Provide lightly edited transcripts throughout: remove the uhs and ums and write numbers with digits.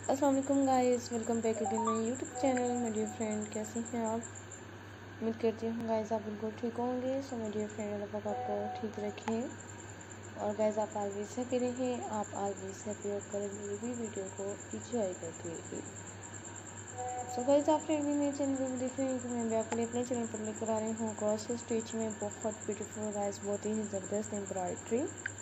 अस्सलाम वालेकुम guys, welcome back again my YouTube channel. My dear friend, कैसे हैं आप? उम्मीद करती हूँ गाइस आप बिल्कुल ठीक होंगे। सो माय डियर फ्रेंड, अल्लाह पाक आपको ठीक रखें और गाइस आप ऑलवेज हैप्पी रहें। आप ऑलवेज हैप्पी होकर मेरी भी वीडियो को इंजॉय करते रहिए। सो गाइस आप फ्रेंड भी मेरे चैनल पर देख रहे हैं कि मैं भी आपके लिए अपने चैनल पर लेकर आ रही हूँ क्रॉस स्टिच में बहुत ब्यूटीफुल गाइस, बहुत ही ज़बरदस्त एम्ब्रॉयड्री।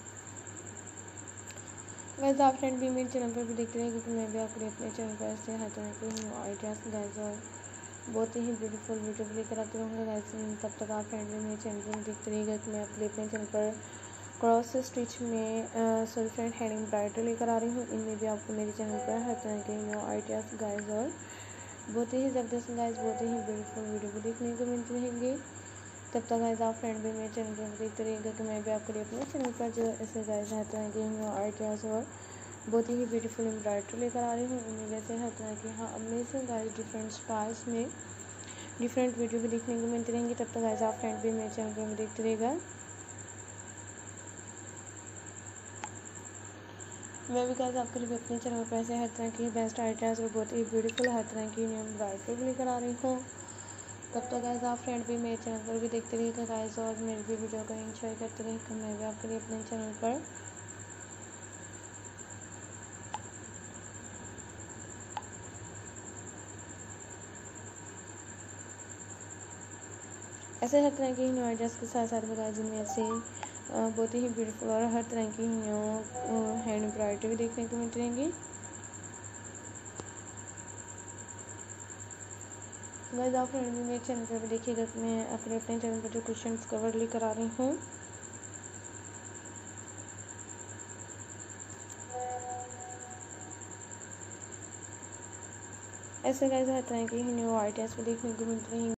वैसे आप फ्रेंड भी मेरे चैनल पर भी देखते रहे क्योंकि मैं भी आपके लिए अपने चैनल पर ऐसे हर तरह के न्यू आइडियाज़ गाइस और बहुत ही ब्यूटीफुल वीडियो लेकर आते रहूँगा गाइस। तब तक आप फ्रेंड भी मेरे चैनल पर देखते रहिएगा कि मैं आपके लिए अपने चैनल पर क्रॉस स्टिच में सॉरी फ्रेंड हैंड एम्ब्रॉयडरी लेकर आ रही हूँ। इनमें भी आपको मेरे चैनल पर हर तरह के न्यू आइडियाज़ गाइस और बहुत ही ज़बरदस्त गाइस, बहुत ही ब्यूटीफुल वीडियो को देखने को मिलते रहेंगे। तब तक गाइस आप फ्रेंड भी मेरे चैनल पर देखते रहिएगा कि मैं भी आपके लिए अपने चैनल पर जो ऐसे गाइस हर तरह के न्यू आइडियाज़ और बहुत ही ब्यूटीफुल एम्ब्रॉयडरी लेकर आ रही हूँ। इनमें वैसे हर तरह के अमेजिंग गाइस डिफरेंट स्टाइल्स में डिफरेंट वीडियो भी देखने को मिलती रहेंगी। तब तक गाइस आप फ्रेंड भी मेरे चैनल पर देखते रहेगा। मैं भी गाइस आपके लिए अपने चैनल पर ऐसे हर तरह की बेस्ट आइडियाज़ और बहुत ही ब्यूटीफुल हर तरह की न्यू एम्ब्रॉयडरी भी लेकर आ रही हूँ। तब तक गाइस आप फ्रेंड भी मेरे चैनल पर भी देखते रहिएगा गाइस और मेरी भी वीडियो को एंजॉय करते रहिएगा। मैं भी आपके लिए अपने चैनल पर ऐसे हर तरह की न्यू आइडियाज़ के साथ साथ गाइस जिनमें ऐसे बहुत ही ब्यूटीफुल और हर तरह की न्यू हैंड एम्ब्रॉयडरी भी देखने को मिलती रहेंगी। गाइस आप फ्रेंड भी मेरे चैनल पर भी देखिएगा कि मैं अपने चैनल पर जो क्वेश्चन कवर लेकर आ रही हूँ। ऐसे गाइस हर तरह की न्यू आइडियाज़ भी देखने को मिलती रहेंगी।